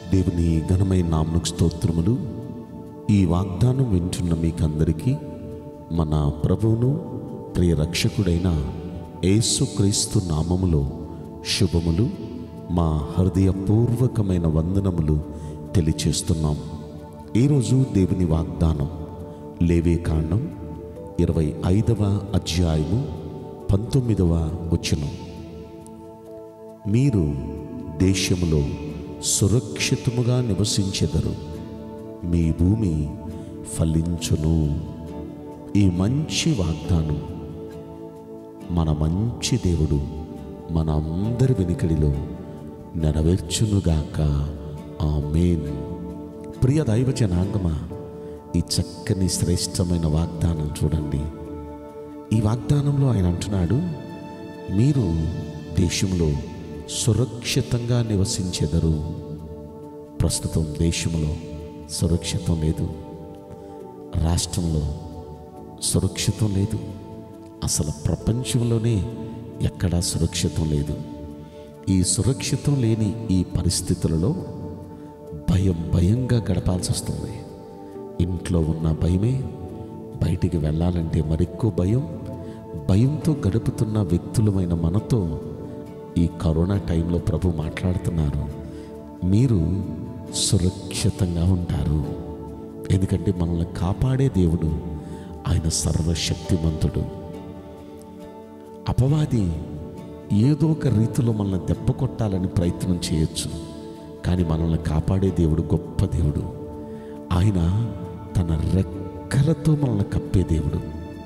దేవుని ఘనమైన నామమునకు స్తోత్రములు. ఈ వాగ్దానం వింటున్న మీకందరికీ మన ప్రభువును ప్రియ రక్షకుడైన యేసుక్రీస్తు నామములో శుభములు, మా హృదయపూర్వకమైన వందనములు తెలియచేస్తున్నాం. ఈరోజు దేవుని వాగ్దానం లేవీకాండం 25వ అధ్యాయము 19వ వచనం. మీరు దేశములో సురక్షితముగా నివసించెదరు, మీ భూమి ఫలించును. ఈ మంచి వాగ్దానం మన మంచి దేవుడు మన అందరి వెనుకడిలో నెరవేర్చునుగాక. ఆమేన్. ప్రియ దైవ జనాంగమా, ఈ చక్కని శ్రేష్టమైన వాగ్దానం చూడండి. ఈ వాగ్దానంలో ఆయన అంటున్నాడు, మీరు దేశంలో సురక్షితంగా నివసించెదరు. ప్రస్తుతం దేశంలో సురక్షితం లేదు, రాష్ట్రంలో సురక్షితం లేదు, అసలు ప్రపంచంలోనే ఎక్కడా సురక్షితం లేదు. ఈ సురక్షితం లేని ఈ పరిస్థితులలో భయంగా గడపాల్సి వస్తుంది. ఇంట్లో ఉన్న భయమే, బయటికి వెళ్ళాలంటే మరెక్కువ భయంతో గడుపుతున్న వ్యక్తులమైన మనతో ఈ కరోనా టైంలో ప్రభు మాట్లాడుతున్నారు, మీరు సురక్షితంగా ఉంటారు. ఎందుకంటే మనల్ని కాపాడే దేవుడు ఆయన సర్వశక్తిమంతుడు. అపవాది ఏదో ఒక రీతిలో మనల్ని దెబ్బ కొట్టాలని ప్రయత్నం చేయొచ్చు, కానీ మనల్ని కాపాడే దేవుడు గొప్ప దేవుడు. ఆయన తన రెక్కలతో మనల్ని కప్పే దేవుడు.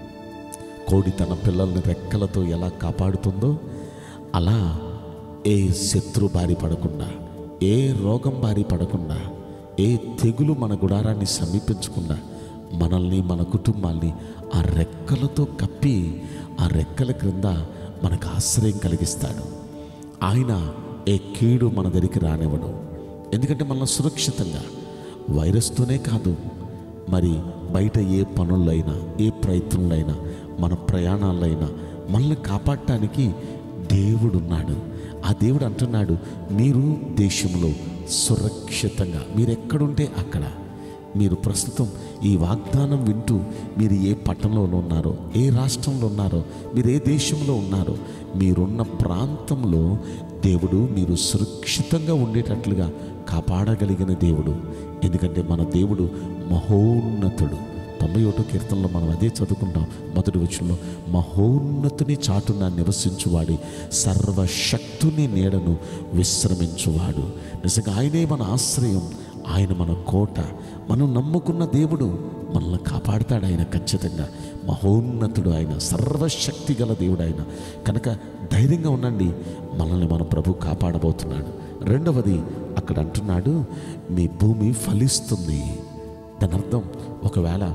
కోడి తన పిల్లల్ని రెక్కలతో ఎలా కాపాడుతుందో అలా ఏ శత్రు బారి పడకుండా, ఏ రోగం బారి పడకుండా, ఏ తెగులు మన గుడారాన్ని సమీపించకుండా మనల్ని, మన కుటుంబాల్ని ఆ రెక్కలతో కప్పి ఆ రెక్కల క్రింద మనకు ఆశ్రయం కలిగిస్తాడు. ఆయన ఏ కీడు మన దగ్గరికి రానివ్వడు. ఎందుకంటే మనల్ని సురక్షితంగా, వైరస్తోనే కాదు, మరి బయట ఏ పనులైనా, ఏ ప్రయత్నంలైనా, మన ప్రయాణాలైనా మనల్ని కాపాడటానికి దేవుడున్నాడు. ఆ దేవుడు అంటున్నాడు, మీరు దేశంలో సురక్షితంగా, మీరు ఎక్కడుంటే అక్కడ. మీరు ప్రస్తుతం ఈ వాగ్దానం వింటూ మీరు ఏ పట్టణంలో ఉన్నారో, ఏ రాష్ట్రంలో ఉన్నారో, మీరు ఏ దేశంలో ఉన్నారో, మీరున్న ప్రాంతంలో దేవుడు మీరు సురక్షితంగా ఉండేటట్లుగా కాపాడగలిగిన దేవుడు. ఎందుకంటే మన దేవుడు మహోన్నతుడు. 91వ కీర్తనలో మనం అదే చదువుకుంటాం. మొదటి వచనంలో, మహోన్నతుని చాటున నివసించువాడి సర్వశక్తుని నీడను విశ్రమించువాడు. నిజంగా ఆయనే మన ఆశ్రయం, ఆయన మన కోట. మనం నమ్ముకున్న దేవుడు మనల్ని కాపాడుతాడు. ఆయన ఖచ్చితంగా మహోన్నతుడు, ఆయన సర్వశక్తి గల దేవుడు ఆయన. కనుక ధైర్యంగా ఉండండి, మనల్ని మన ప్రభు కాపాడబోతున్నాడు. రెండవది అక్కడ అంటున్నాడు, మీ భూమి ఫలిస్తుంది. దాని అర్థం, ఒకవేళ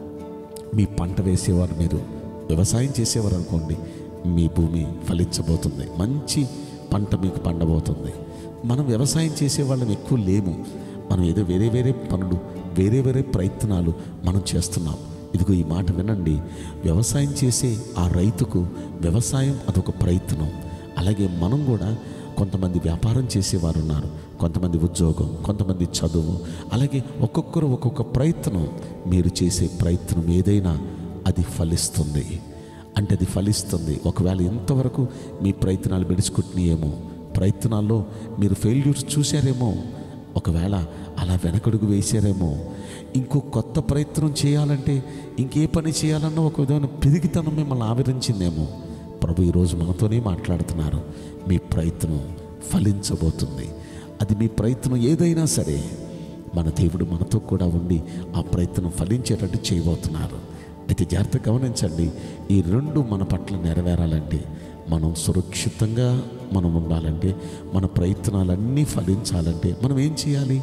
మీ పంట వేసేవారు, మీరు వ్యవసాయం చేసేవారు అనుకోండి, మీ భూమి ఫలించబోతుంది, మంచి పంట మీకు పండబోతుంది. మనం వ్యవసాయం చేసేవాళ్ళం ఎక్కువ లేము. మనం ఏదో వేరే పనులు, వేరే ప్రయత్నాలు మనం చేస్తున్నాం. ఇదిగో ఈ మాట వినండి, వ్యవసాయం చేసే ఆ రైతుకు వ్యవసాయం అదొక ప్రయత్నం. అలాగే మనం కూడా, కొంతమంది వ్యాపారం చేసేవారు ఉన్నారు, కొంతమంది ఉద్యోగం, కొంతమంది చదువు, అలాగే ఒక్కొక్కరు ఒక్కొక్క ప్రయత్నం. మీరు చేసే ప్రయత్నం ఏదైనా అది ఫలిస్తుంది. అంటే అది ఫలిస్తుంది. ఒకవేళ ఇంతవరకు మీ ప్రయత్నాలు బెడుచుకుంటున్నాయేమో, ప్రయత్నాల్లో మీరు ఫెయిల్యూర్స్ చూశారేమో, ఒకవేళ అలా వెనకడుగు వేశారేమో, ఇంకో కొత్త ప్రయత్నం చేయాలంటే, ఇంకే పని చేయాలన్నా ఒక విధమైన పిరిగితనం మిమ్మల్ని ఆవరించిందేమో. ప్రభు ఈరోజు మనతోనే మాట్లాడుతున్నారు, మీ ప్రయత్నం ఫలించబోతుంది. అది మీ ప్రయత్నం ఏదైనా సరే, మన దేవుడు మనతో కూడా ఉండి ఆ ప్రయత్నం ఫలించేటట్టు చేయబోతున్నారు. అయితే జాగ్రత్తగా గమనించండి, ఈ రెండు మన పట్ల నెరవేరాలంటే, మనం సురక్షితంగా మనం ఉండాలంటే, మన ప్రయత్నాలన్నీ ఫలించాలంటే మనం ఏం చేయాలి?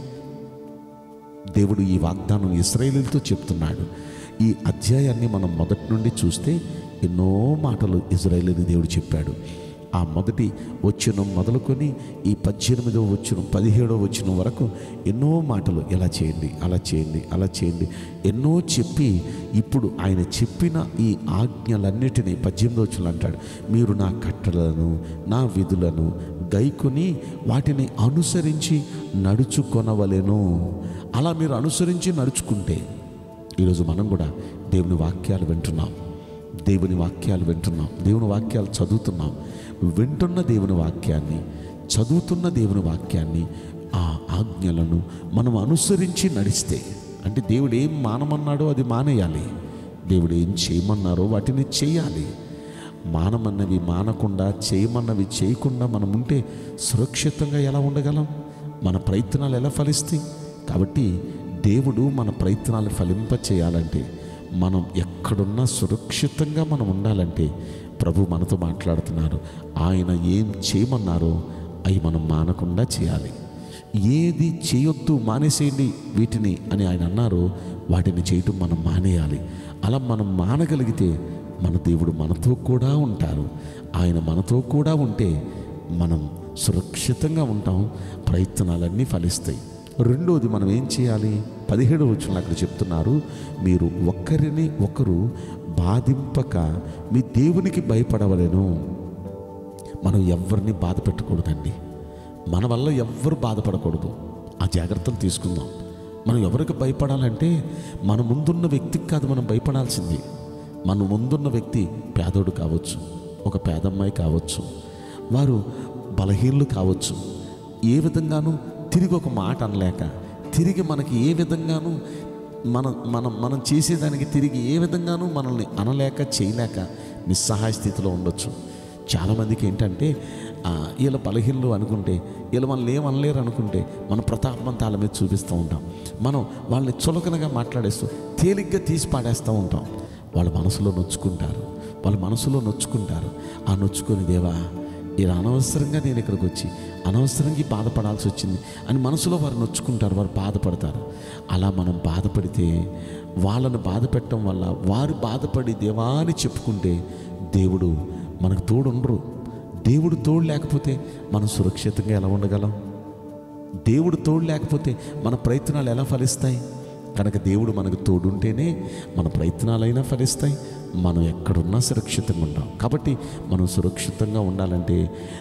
దేవుడు ఈ వాగ్దానం ఇశ్రాయేలీయులతో చెప్తున్నాడు. ఈ అధ్యాయాన్ని మనం మొదటి నుండి చూస్తే ఎన్నో మాటలు ఇశ్రాయేలీయులకు దేవుడు చెప్పాడు. ఆ మొదటి వచనం మొదలుకొని ఈ 18వ వచనం 17వ వచనం వరకు ఎన్నో మాటలు, ఎలా చేయండి, అలా చేయండి, అలా చేయండి, ఎన్నో చెప్పి, ఇప్పుడు ఆయన చెప్పిన ఈ ఆజ్ఞలన్నిటినీ 18వ వచనం అంటాడు, మీరు నా కట్టడలను, నా విధులను గైకొని వాటిని అనుసరించి నడుచుకొనవలెను. అలా మీరు అనుసరించి నడుచుకుంటే, ఈరోజు మనం కూడా దేవుని వాక్యాలు వింటున్నాం, దేవుని వాక్యాలు చదువుతున్నాం. వింటున్న దేవుని వాక్యాన్ని, చదువుతున్న దేవుని వాక్యాన్ని, ఆ ఆజ్ఞలను మనం అనుసరించి నడిస్తే, అంటే దేవుడు ఏం మానమన్నాడో అది మానేయాలి, దేవుడు ఏం చేయమన్నారో వాటిని చేయాలి. మానమన్నవి మానకుండా, చేయమన్నవి చేయకుండా మనం ఉంటే సురక్షితంగా ఎలా ఉండగలం? మన ప్రయత్నాలు ఎలా ఫలిస్తాయి? కాబట్టి దేవుడు మన ప్రయత్నాలు ఫలింప చేయాలంటే, మనం ఎక్కడున్నా సురక్షితంగా మనం ఉండాలంటే ప్రభు మనతో మాట్లాడుతున్నారు. ఆయన ఏం చేయమన్నారో అవి మనం మానకుండా చేయాలి. ఏది చేయొద్దు, మానేసేయండి వీటిని అని ఆయన అన్నారో వాటిని చేయటం మనం మానేయాలి. అలా మనం మానగలిగితే మన దేవుడు మనతో కూడా ఉంటారు. ఆయన మనతో కూడా ఉంటే మనం సురక్షితంగా ఉంటాం, ప్రయత్నాలన్నీ ఫలిస్తాయి. రెండోది మనం ఏం చేయాలి? 17వ వచనంలో అక్కడ చెప్తున్నారు, మీరు ఒకరిని ఒకరు బాధింపక మీ దేవునికి భయపడవలెను. మనం ఎవరిని బాధ పెట్టకూడదండి. మన వల్ల ఎవ్వరు బాధపడకూడదు. ఆ జాగ్రత్తలు తీసుకుందాం. మనం ఎవరికి భయపడాలంటే మన ముందున్న వ్యక్తికి కాదు మనం భయపడాల్సింది. మన ముందున్న వ్యక్తి పేదోడు కావచ్చు, ఒక పేదమ్మాయి కావచ్చు, వారు బలహీనులు కావచ్చు. ఏ విధంగానూ తిరిగి ఒక మాట అనలేక, తిరిగి మనకి ఏ విధంగానూ మనం చేసేదానికి తిరిగి ఏ విధంగానూ మనల్ని అనలేక, చేయలేక నిస్సహాయ స్థితిలో ఉండొచ్చు. చాలామందికి ఏంటంటే వీళ్ళ బలహీనలు అనుకుంటే, వీళ్ళు మనల్ని ఏమనలేరు అనుకుంటే మన ప్రతాపం తాళ మీద చూపిస్తూ ఉంటాం. మనం వాళ్ళని చులకనగా మాట్లాడేస్తూ తేలిగ్గా తీసి పాడేస్తూ ఉంటాం. వాళ్ళ మనసులో నొచ్చుకుంటారు. ఆ నొచ్చుకొని, దేవా ఇలా అనవసరంగా నేను ఇక్కడికి వచ్చి అనవసరంగా బాధపడాల్సి వచ్చింది అని మనసులో వారు నొచ్చుకుంటారు, వారు బాధపడతారు. అలా మనం బాధపడితే, వాళ్ళని బాధ పెట్టడం వల్ల వారు బాధపడి దేవా అని చెప్పుకుంటే దేవుడు మనకు తోడుండరు. దేవుడు తోడు లేకపోతే మనం సురక్షితంగా ఎలా ఉండగలం? దేవుడు తోడు లేకపోతే మన ప్రయత్నాలు ఎలా ఫలిస్తాయి? కనుక దేవుడు మనకు తోడుంటేనే మన ప్రయత్నాలైనా ఫలిస్తాయి, మనం ఎక్కడున్నా సురక్షితంగా ఉంటాం. కాబట్టి మనం సురక్షితంగా ఉండాలంటే,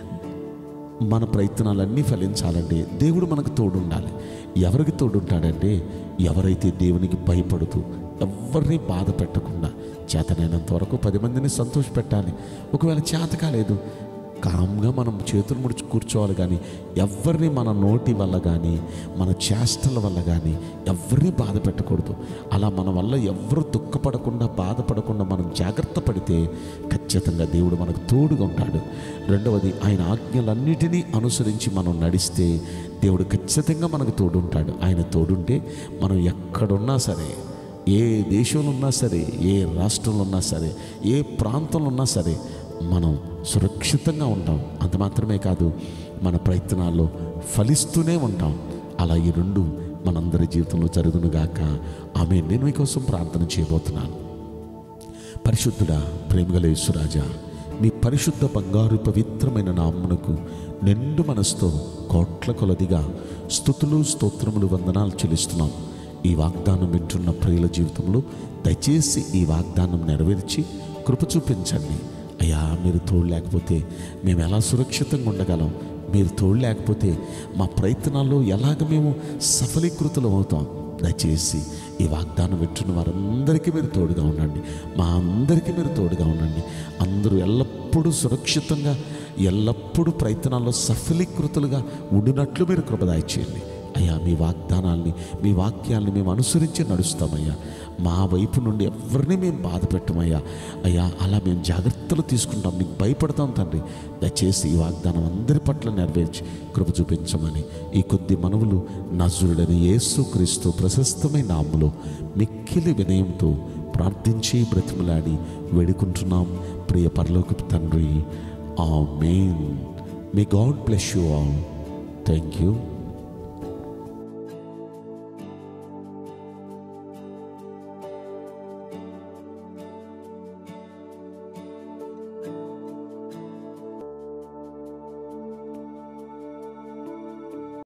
మన ప్రయత్నాలన్నీ ఫలించాలంటే దేవుడు మనకు తోడుండాలి. ఎవరికి తోడుంటాడంటే, ఎవరైతే దేవునికి భయపడుతూ ఎవరిని బాధ పెట్టకుండా చేతనైనంత వరకు 10 మందిని సంతోషపెట్టాలి. ఒకవేళ చేత కాలేదు, కామ్గా మనం చేతులు ముడిచి కూర్చోవాలి. కానీ ఎవరిని మన నోటి వల్ల కానీ, మన చేష్టల వల్ల కానీ ఎవరిని బాధ పెట్టకూడదు. అలా మన వల్ల ఎవరు దుఃఖపడకుండా, బాధపడకుండా మనం జాగ్రత్త పడితే ఖచ్చితంగా దేవుడు మనకు తోడుగా ఉంటాడు. రెండవది, ఆయన ఆజ్ఞలన్నిటినీ అనుసరించి మనం నడిస్తే దేవుడు ఖచ్చితంగా మనకు తోడుంటాడు. ఆయన తోడుంటే మనం ఎక్కడున్నా సరే, ఏ దేశంలో ఉన్నా సరే, ఏ రాష్ట్రంలో ఉన్నా సరే, ఏ ప్రాంతంలో ఉన్నా సరే మనం సురక్షితంగా ఉంటాం. అంత మాత్రమే కాదు, మన ప్రయత్నాల్లో ఫలిస్తూనే ఉంటాం. అలా ఈ రెండు మనందరి జీవితంలో జరుగునుగాక. ఆమేన్. నేను మీకోసం ప్రార్థన చేయబోతున్నాను. పరిశుద్ధుడా, ప్రేమగల యేసురాజా, మీ పరిశుద్ధ బంగారు పవిత్రమైన నామమునకు నిండు మనసుతో కోట్ల కొలదిగా స్తుతులు, స్తోత్రములు, వందనాలు చెల్లిస్తున్నాం. ఈ వాగ్దానం వింటున్న ప్రియుల జీవితంలో దయచేసి ఈ వాగ్దానం నెరవేర్చి కృప చూపించండి. అయ్యా, మీరు తోడు లేకపోతే మేము ఎలా సురక్షితంగా ఉండగలం? మీరు తోడు లేకపోతే మా ప్రయత్నాల్లో ఎలాగ మేము సఫలీకృతులం అవుతాం? దయచేసి ఈ వాగ్దానం వింటున్న వారందరికీ మీరు తోడుగా ఉండండి. మా అందరికీ మీరు తోడుగా ఉండండి. అందరూ ఎల్లప్పుడూ సురక్షితంగా, ఎల్లప్పుడూ ప్రయత్నాల్లో సఫలీకృతులుగా ఉండినట్లు మీరు కృప దయచేయండి. అయ్యా, మీ వాగ్దానాల్ని, మీ వాక్యాల్ని మేము అనుసరించి నడుస్తామయ్యా. మా వైపు నుండి ఎవరిని మేము బాధ పెట్టమయ్యా. అయ్యా, అలా మేము జాగ్రత్తలు తీసుకుంటాం, మీకు భయపడతాం తండ్రి. దయచేసి ఈ వాగ్దానం అందరి పట్ల నెరవేర్చి కృప చూపించమని ఈ కొద్ది మనవులు నజరుడైన యేసుక్రీస్తు ప్రశస్తమైన నామములో మిక్కిలి వినయంతో ప్రార్థించి బ్రతిమలాడి వేడుకుంటున్నాం ప్రియ పరలోకపు తండ్రి. Amen. May God bless you all. Thank you.